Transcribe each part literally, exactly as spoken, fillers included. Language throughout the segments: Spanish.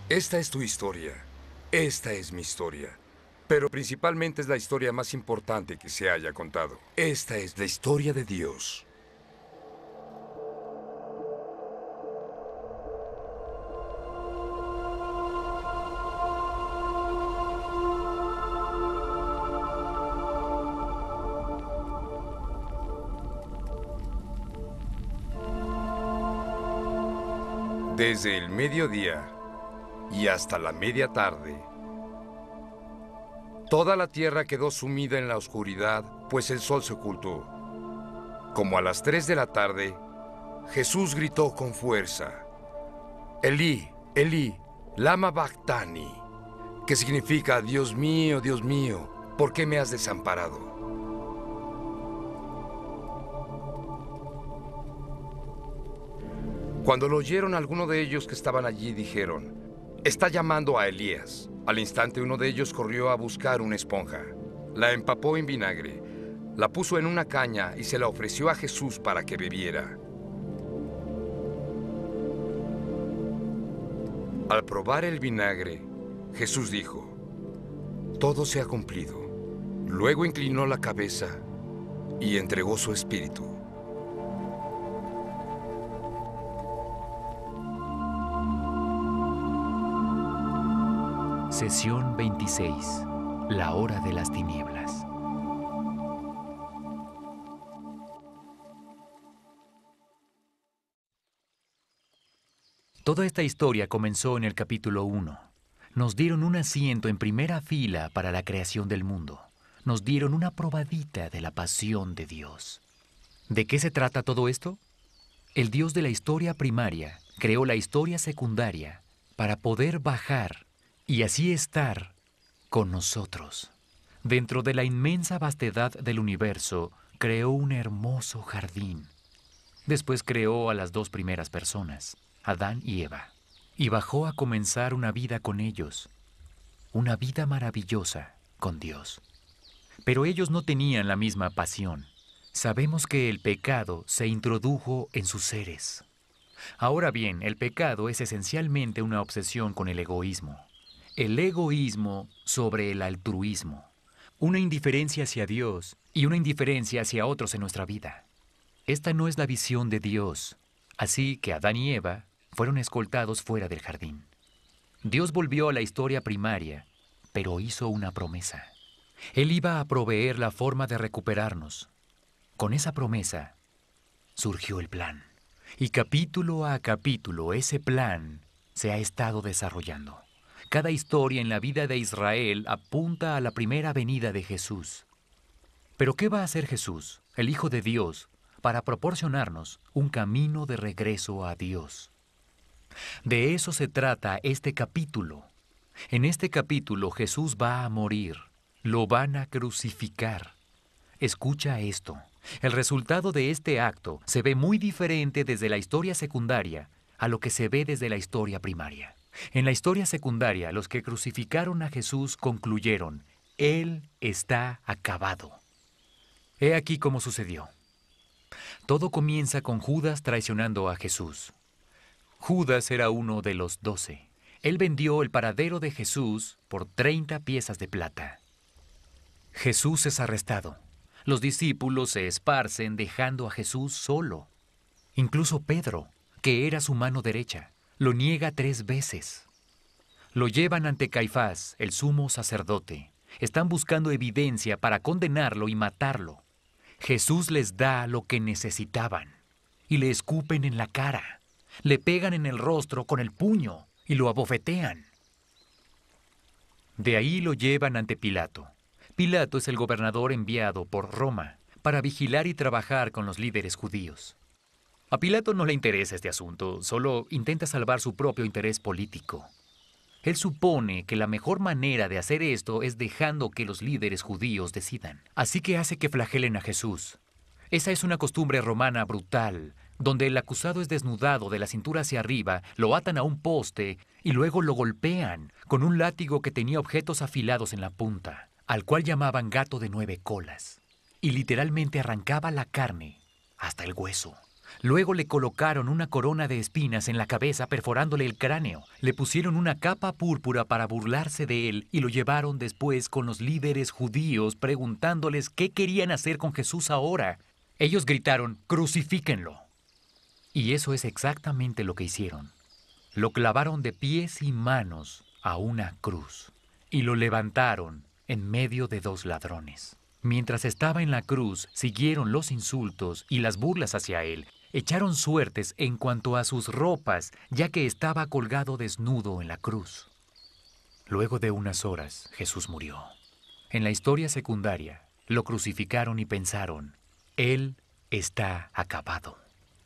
Esta es tu historia. Esta es mi historia. Pero principalmente es la historia más importante que se haya contado. Esta es la historia de Dios. Desde el mediodía y hasta la media tarde, toda la tierra quedó sumida en la oscuridad, pues el sol se ocultó. Como a las tres de la tarde, Jesús gritó con fuerza: Elí, Elí, lama bactani, que significa: Dios mío, Dios mío, ¿por qué me has desamparado? Cuando lo oyeron, algunos de ellos que estaban allí dijeron: está llamando a Elías. Al instante uno de ellos corrió a buscar una esponja, la empapó en vinagre, la puso en una caña y se la ofreció a Jesús para que bebiera. Al probar el vinagre, Jesús dijo: todo se ha cumplido. Luego inclinó la cabeza y entregó su espíritu. Sesión veintiséis. La hora de las tinieblas. Toda esta historia comenzó en el capítulo uno. Nos dieron un asiento en primera fila para la creación del mundo. Nos dieron una probadita de la pasión de Dios. ¿De qué se trata todo esto? El Dios de la historia primaria creó la historia secundaria para poder bajar y así estar con nosotros. Dentro de la inmensa vastedad del universo, creó un hermoso jardín. Después creó a las dos primeras personas, Adán y Eva, y bajó a comenzar una vida con ellos, una vida maravillosa con Dios. Pero ellos no tenían la misma pasión. Sabemos que el pecado se introdujo en sus seres. Ahora bien, el pecado es esencialmente una obsesión con el egoísmo. El egoísmo sobre el altruismo, una indiferencia hacia Dios y una indiferencia hacia otros en nuestra vida. Esta no es la visión de Dios, así que Adán y Eva fueron escoltados fuera del jardín. Dios volvió a la historia primaria, pero hizo una promesa. Él iba a proveer la forma de recuperarnos. Con esa promesa surgió el plan, y capítulo a capítulo ese plan se ha estado desarrollando. Cada historia en la vida de Israel apunta a la primera venida de Jesús. Pero ¿qué va a hacer Jesús, el Hijo de Dios, para proporcionarnos un camino de regreso a Dios? De eso se trata este capítulo. En este capítulo Jesús va a morir. Lo van a crucificar. Escucha esto. El resultado de este acto se ve muy diferente desde la historia secundaria a lo que se ve desde la historia primaria. En la historia secundaria, los que crucificaron a Jesús concluyeron: Él está acabado. He aquí cómo sucedió. Todo comienza con Judas traicionando a Jesús. Judas era uno de los doce. Él vendió el paradero de Jesús por treinta piezas de plata. Jesús es arrestado. Los discípulos se esparcen dejando a Jesús solo. Incluso Pedro, que era su mano derecha, lo niega tres veces. Lo llevan ante Caifás, el sumo sacerdote. Están buscando evidencia para condenarlo y matarlo. Jesús les da lo que necesitaban y le escupen en la cara. Le pegan en el rostro con el puño y lo abofetean. De ahí lo llevan ante Pilato. Pilato es el gobernador enviado por Roma para vigilar y trabajar con los líderes judíos. A Pilato no le interesa este asunto, solo intenta salvar su propio interés político. Él supone que la mejor manera de hacer esto es dejando que los líderes judíos decidan. Así que hace que flagelen a Jesús. Esa es una costumbre romana brutal, donde el acusado es desnudado de la cintura hacia arriba, lo atan a un poste y luego lo golpean con un látigo que tenía objetos afilados en la punta, al cual llamaban gato de nueve colas, y literalmente arrancaba la carne hasta el hueso. Luego le colocaron una corona de espinas en la cabeza perforándole el cráneo. Le pusieron una capa púrpura para burlarse de él y lo llevaron después con los líderes judíos preguntándoles qué querían hacer con Jesús ahora. Ellos gritaron, «¡Crucifíquenlo!». Y eso es exactamente lo que hicieron. Lo clavaron de pies y manos a una cruz y lo levantaron en medio de dos ladrones. Mientras estaba en la cruz, siguieron los insultos y las burlas hacia él. Echaron suertes en cuanto a sus ropas, ya que estaba colgado desnudo en la cruz. Luego de unas horas, Jesús murió. En la historia secundaria, lo crucificaron y pensaron, «Él está acabado».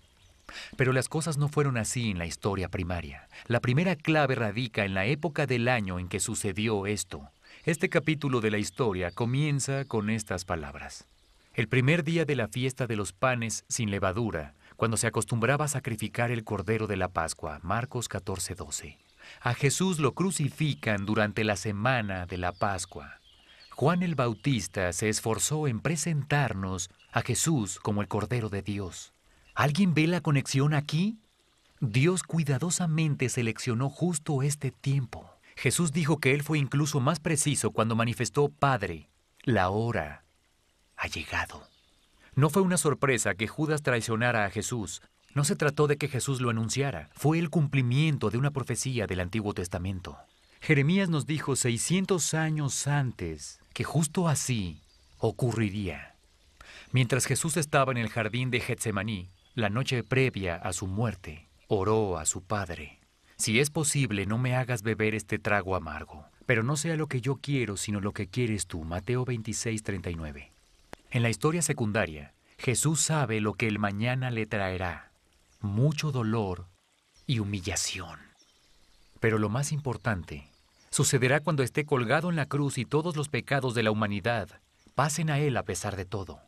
Pero las cosas no fueron así en la historia primaria. La primera clave radica en la época del año en que sucedió esto. Este capítulo de la historia comienza con estas palabras. El primer día de la fiesta de los panes sin levadura, cuando se acostumbraba a sacrificar el cordero de la Pascua, Marcos catorce doce. A Jesús lo crucifican durante la semana de la Pascua. Juan el Bautista se esforzó en presentarnos a Jesús como el Cordero de Dios. ¿Alguien ve la conexión aquí? Dios cuidadosamente seleccionó justo este tiempo. Jesús dijo que Él fue incluso más preciso cuando manifestó, «Padre, la hora ha llegado». No fue una sorpresa que Judas traicionara a Jesús. No se trató de que Jesús lo anunciara. Fue el cumplimiento de una profecía del Antiguo Testamento. Jeremías nos dijo seiscientos años antes que justo así ocurriría. Mientras Jesús estaba en el jardín de Getsemaní, la noche previa a su muerte, oró a su Padre. «Si es posible, no me hagas beber este trago amargo, pero no sea lo que yo quiero, sino lo que quieres tú». Mateo veintiséis treinta y nueve. En la historia secundaria, Jesús sabe lo que el mañana le traerá, mucho dolor y humillación. Pero lo más importante, sucederá cuando esté colgado en la cruz y todos los pecados de la humanidad pasen a Él a pesar de todo.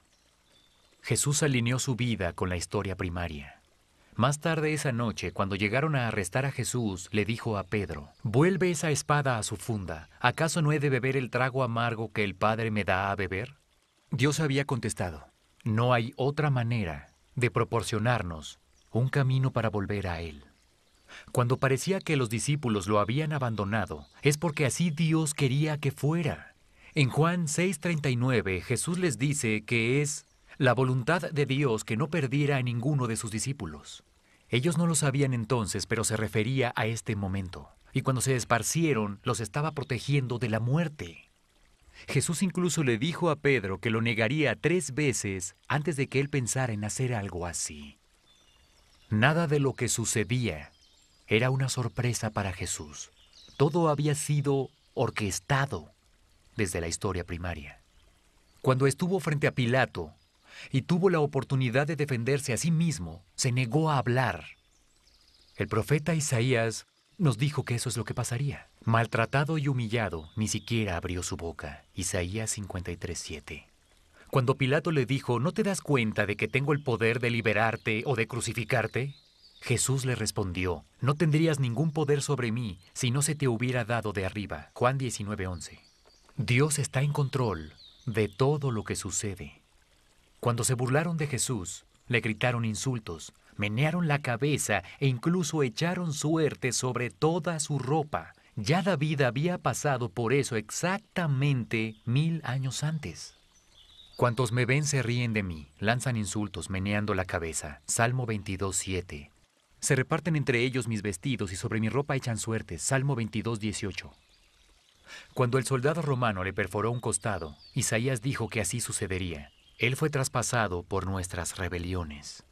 Jesús alineó su vida con la historia primaria. Más tarde esa noche, cuando llegaron a arrestar a Jesús, le dijo a Pedro, «Vuelve esa espada a su funda. ¿Acaso no he de beber el trago amargo que el Padre me da a beber?». Dios había contestado, «No hay otra manera de proporcionarnos un camino para volver a Él». Cuando parecía que los discípulos lo habían abandonado, es porque así Dios quería que fuera. En Juan seis treinta y nueve, Jesús les dice que es la voluntad de Dios que no perdiera a ninguno de sus discípulos. Ellos no lo sabían entonces, pero se refería a este momento. Y cuando se esparcieron, los estaba protegiendo de la muerte. Jesús incluso le dijo a Pedro que lo negaría tres veces antes de que él pensara en hacer algo así. Nada de lo que sucedía era una sorpresa para Jesús. Todo había sido orquestado desde la historia primaria. Cuando estuvo frente a Pilato y tuvo la oportunidad de defenderse a sí mismo, se negó a hablar. El profeta Isaías nos dijo que eso es lo que pasaría. Maltratado y humillado, ni siquiera abrió su boca. Isaías cincuenta y tres siete. Cuando Pilato le dijo, ¿no te das cuenta de que tengo el poder de liberarte o de crucificarte? Jesús le respondió, no tendrías ningún poder sobre mí si no se te hubiera dado de arriba. Juan diecinueve once. Dios está en control de todo lo que sucede. Cuando se burlaron de Jesús, le gritaron insultos, menearon la cabeza e incluso echaron suerte sobre toda su ropa. Ya David había pasado por eso exactamente mil años antes. Cuantos me ven se ríen de mí, lanzan insultos, meneando la cabeza. Salmo veintidós siete. Se reparten entre ellos mis vestidos y sobre mi ropa echan suertes. Salmo veintidós dieciocho. Cuando el soldado romano le perforó un costado, Isaías dijo que así sucedería. Él fue traspasado por nuestras rebeliones.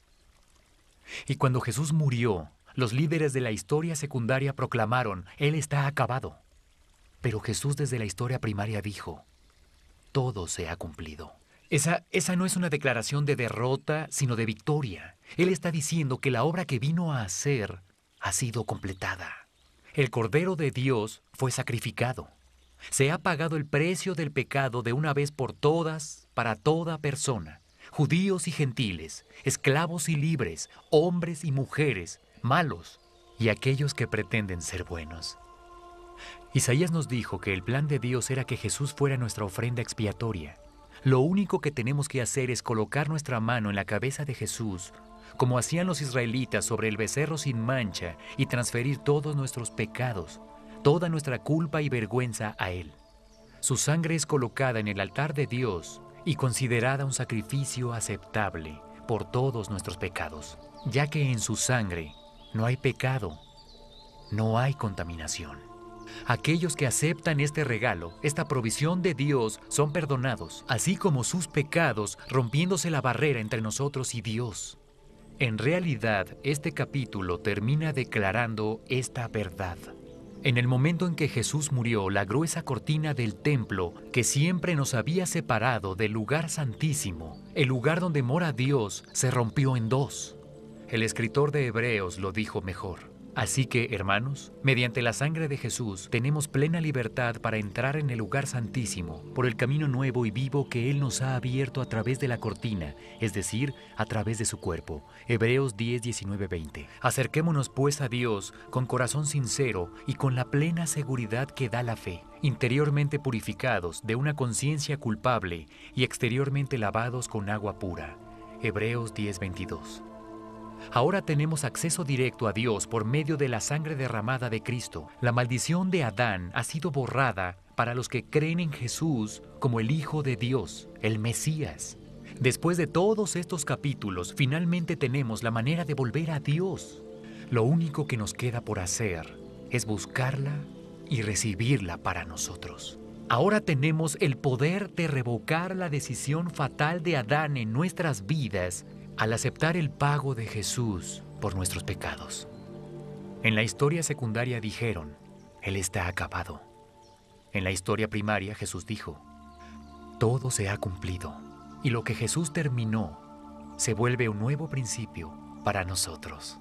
Y cuando Jesús murió, los líderes de la historia secundaria proclamaron, Él está acabado. Pero Jesús desde la historia primaria dijo, todo se ha cumplido. Esa, esa no es una declaración de derrota, sino de victoria. Él está diciendo que la obra que vino a hacer ha sido completada. El Cordero de Dios fue sacrificado. Se ha pagado el precio del pecado de una vez por todas, para toda persona, judíos y gentiles, esclavos y libres, hombres y mujeres, malos y aquellos que pretenden ser buenos. Isaías nos dijo que el plan de Dios era que Jesús fuera nuestra ofrenda expiatoria. Lo único que tenemos que hacer es colocar nuestra mano en la cabeza de Jesús, como hacían los israelitas sobre el becerro sin mancha, y transferir todos nuestros pecados, toda nuestra culpa y vergüenza a Él. Su sangre es colocada en el altar de Dios y considerada un sacrificio aceptable por todos nuestros pecados, ya que en su sangre no hay pecado, no hay contaminación. Aquellos que aceptan este regalo, esta provisión de Dios, son perdonados, así como sus pecados, rompiéndose la barrera entre nosotros y Dios. En realidad, este capítulo termina declarando esta verdad. En el momento en que Jesús murió, la gruesa cortina del templo, que siempre nos había separado del lugar santísimo, el lugar donde mora Dios, se rompió en dos. El escritor de Hebreos lo dijo mejor. Así que, hermanos, mediante la sangre de Jesús, tenemos plena libertad para entrar en el lugar santísimo, por el camino nuevo y vivo que Él nos ha abierto a través de la cortina, es decir, a través de su cuerpo. Hebreos diez, diecinueve, veinte. Acerquémonos pues a Dios con corazón sincero y con la plena seguridad que da la fe, interiormente purificados de una conciencia culpable y exteriormente lavados con agua pura. Hebreos diez, veintidós. Ahora tenemos acceso directo a Dios por medio de la sangre derramada de Cristo. La maldición de Adán ha sido borrada para los que creen en Jesús como el Hijo de Dios, el Mesías. Después de todos estos capítulos, finalmente tenemos la manera de volver a Dios. Lo único que nos queda por hacer es buscarla y recibirla para nosotros. Ahora tenemos el poder de revocar la decisión fatal de Adán en nuestras vidas al aceptar el pago de Jesús por nuestros pecados. En la historia secundaria dijeron, Él está acabado. En la historia primaria Jesús dijo, todo se ha cumplido, y lo que Jesús terminó se vuelve un nuevo principio para nosotros.